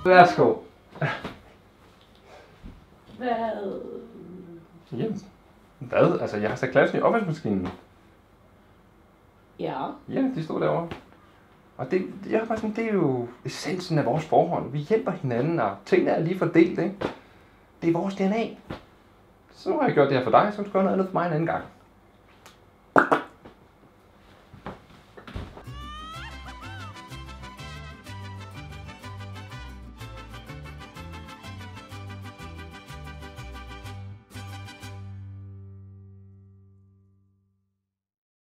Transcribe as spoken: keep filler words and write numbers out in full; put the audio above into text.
Værsgo. Hvad? Jamen, hvad? Altså, jeg har sat klassen i opvaskemaskinen. Ja. Ja, de stod derovre. Og det, jeg er bare sådan, det er jo essensen af vores forhold. Vi hjælper hinanden, og tingene er lige fordelt, ikke? Det er vores D N A. Så nu har jeg gjort det her for dig, så skal du gøre noget andet for mig en anden gang.